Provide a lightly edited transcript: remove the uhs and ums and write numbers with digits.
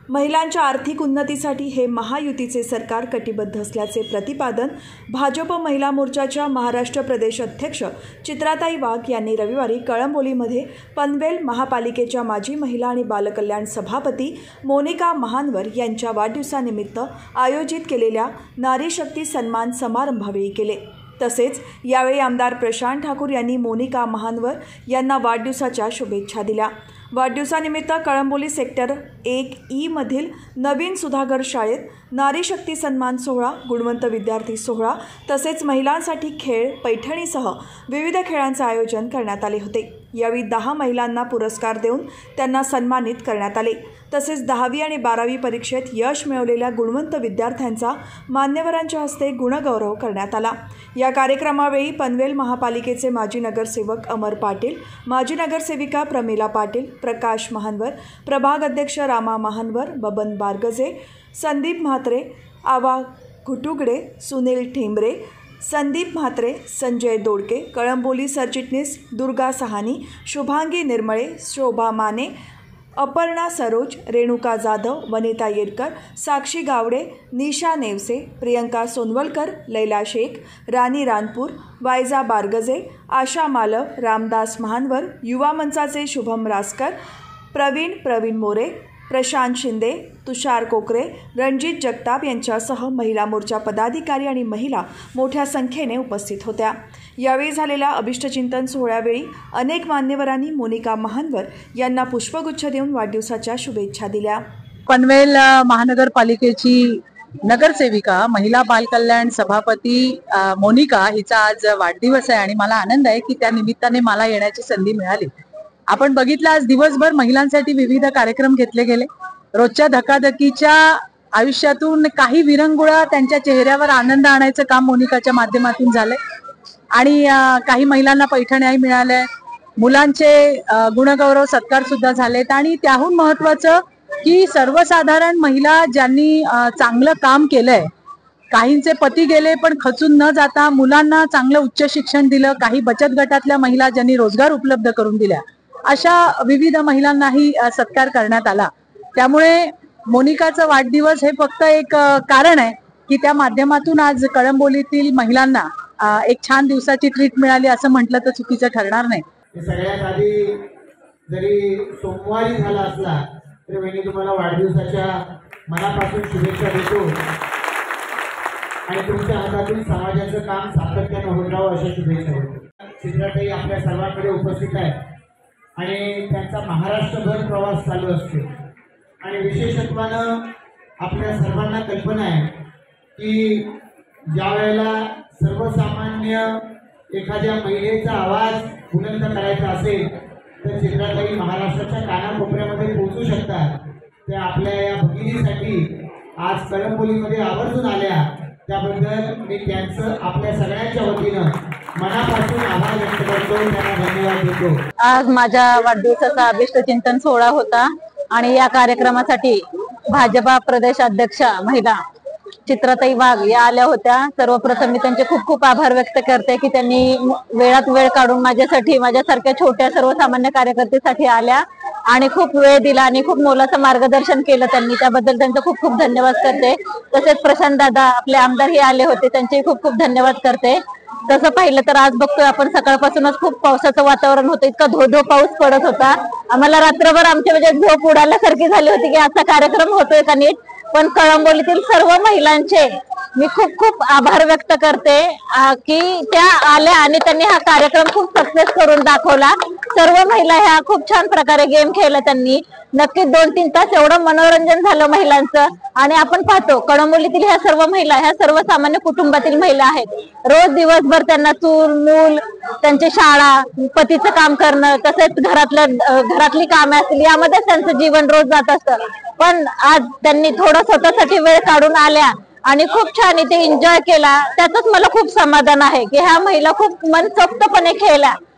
महिलांच्या आर्थिक उन्नतीसाठी हे महायुतीचे सरकार कटिबद्ध असल्याचे प्रतिपादन भाजप महिला मोर्चाच्या महाराष्ट्र प्रदेश अध्यक्ष चित्राताई वाघ यांनी रविवारी कळंबोलीमध्ये पनवेल महापालिकेच्या माजी महिला आणि बालकल्याण सभापती मोनिका महानवर यांच्या वाढदिवसानिमित्त आयोजित केलेल्या नारी शक्ती सन्मान समारंभावेळी केले। तसेच यावेळी आमदार प्रशांत ठाकूर यांनी मोनिका महानवर यांना वाढदिवसाच्या शुभेच्छा दिल्या। वाढदिवसानिमित्त कळंबोली सेक्टर 1E मधील नवीन सुधागर शाळेत नारी शक्ती सन्मान सोहळा, गुणवंत विद्यार्थी सोहळा तसेच महिलांसाठी खेळ, पैठणीसह विविध खेळांचे आयोजन करण्यात आले होते। यावेळी 10 महिलांना पुरस्कार देऊन त्यांना सन्मानित करण्यात आले। तसेच 10वी आणि 12वी परीक्षेत यश मिळवलेल्या गुणवंत विद्यार्थ्यांचा मान्यवरांच्या हस्ते गुणगौरव करण्यात आला। या कार्यक्रमावेळी पनवेल महापालिकेचे माजी नगरसेवक अमर पाटील, माजी नगरसेविका प्रमिला पाटील, प्रकाश महानवर, प्रभाग अध्यक्ष रामा महानवर, बबन बारगजे, संदीप म्हात्रे, आवा घुटुगडे, सुनील ठेंबरे, संदीप म्हात्रे, संजय दोडके, कळंबोली सरचिटणीस दुर्गा सहानी, शुभांगी निर्मळे, शोभा माने, अपर्णा सरोज, रेणुका जाधव, वनिता येरकर, साक्षी गावडे, निशा नेवसे, प्रियंका सोनवलकर, लैला शेख, राणी रानपूर, वायजा बारगजे, आशा मालव, रामदास महानवर, युवा मंचाचे शुभम रासकर, प्रवीण मोरे, प्रशांत शिंदे, तुषार कोकरे, रणजित जगताप यांच्यासह महिला मोर्चा पदाधिकारी आणि महिला मोठ्या संख्येने उपस्थित होत्या। यावेळी झालेल्या अभिष्टचिंतन सोहळ्यावेळी अनेक मान्यवरांनी मोनिका महानवर यांना पुष्पगुच्छ देऊन वाढदिवसाच्या शुभेच्छा दिल्या। पनवेल महानगरपालिकेची नगरसेविका, महिला बालकल्याण सभापती मोनिका हिचा आज वाढदिवस आहे आणि मला आनंद आहे की त्या निमित्ताने मला येण्याची संधी मिळाली। आपण बघितलं, आज दिवसभर महिलांसाठी विविध कार्यक्रम घेतले गेले। रोजच्या धकाधकीच्या आयुष्यातून काही विरंगुळा त्यांच्या चेहऱ्यावर आनंद आणायचं काम मोनिकाच्या माध्यमातून झालंय आणि काही महिलांना पैठण्याही मिळाल्या, मुलांचे गुणगौरव सत्कार सुद्धा झालेत आणि त्याहून महत्वाचं की सर्वसाधारण महिला ज्यांनी चांगलं काम केलंय, काहींचे पती गेले पण खचून न जाता मुलांना चांगलं उच्च शिक्षण दिलं, काही बचत गटातल्या महिला ज्यांनी रोजगार उपलब्ध करून दिल्या, अशा विविध महिलांनाही सत्कार करण्यात आला। त्यामुळे मोनिकाचा वाढदिवस हे फक्त एक कारण आहे की त्या माध्यमातून आज कळंबोलीतील महिलांना एक छान दिवसाची ट्रीट मिळाली असं म्हटलं तर चुकीचं ठरणार नाही। सगळ्यात आधी जरी सोमवारी झाला असला तरी मी तुम्हाला वाढदिवसाच्या मनापासून शुभेच्छा देतो आणि तुमच्या हातातून समाजाचं काम सातत्याने होत राहावं अशा शुभेच्छा देतो। चित्राताई आपल्या सर्वांकडे उपस्थित आहेत आणि त्यांचा महाराष्ट्रभर प्रवास चालू असतो आणि विशेषत्वानं आपल्या सर्वांना कल्पना आहे की ज्या वेळेला सर्वसामान्य एखाद्या महिलेचा आवाज बुलंद करायचा असेल तर चित्राताई महाराष्ट्राच्या कानाकोपऱ्यामध्ये पोहोचू शकतात। त्या आपल्या या भगिनीसाठी आज कळंबोलीमध्ये आवर्जून आल्या, त्याबद्दल मी त्यांचं आपल्या सगळ्यांच्या वतीनं मनापासून आभार व्यक्त करतो, त्यांना धन्यवाद देतो। आज माझ्या वाढदिवसाचा अभिष्टचिंतन सोहळा होता आणि या कार्यक्रमासाठी भाजपा प्रदेश अध्यक्ष महिला चित्राताई वाघ या आल्या होत्या। सर्वप्रथम मी त्यांचे खूप खूप आभार व्यक्त करते की त्यांनी वेळात वेळ काढून माझ्यासाठी, माझ्यासारख्या छोट्या सर्वसामान्य कार्यकर्त्यासाठी आल्या आणि खूप वेळ दिला आणि खूप मोलाचं मार्गदर्शन केलं त्यांनी, त्याबद्दल त्यांचं खूप खूप धन्यवाद करते। तसेच प्रशांत दादा आपले आमदार हे आले होते, त्यांचे खूप खूप धन्यवाद करते। तसं पाहिलं तर आज बघतोय आपण सकाळपासूनच खूप पावसाचं वातावरण होतं, इतका धो पाऊस पडत होता, आम्हाला रात्रभर आमच्या म्हणजे झोप उडाल्यासारखी झाली होती की असा कार्यक्रम होतोय का नीट। पण कळंबोलीतील सर्व महिलांचे मी खूप खूप आभार व्यक्त करते की त्या आल्या आणि त्यांनी हा कार्यक्रम खूप सक्सेस करून दाखवला। सर्व महिला ह्या खूप छान प्रकारे गेम खेळला त्यांनी, नक्कीच 2-3 तास एवढं मनोरंजन झालं महिलांचं। आणि आपण पाहतो कळंबोलीतील ह्या सर्व महिला ह्या सर्वसामान्य कुटुंबातील महिला आहेत, रोज दिवसभर त्यांना चूल मूल, त्यांची शाळा, पतीचं काम करणं, तसेच घरातली कामे असतील यामध्ये त्यांचं जीवन रोज जात असतं। पण आज त्यांनी थोडं स्वतःसाठी वेळ काढून आल्या आणि खूप छान इथे एन्जॉय केला, त्यातच मला खूप समाधान आहे की ह्या महिला खूप मनसोक्तपणे खेळल्या।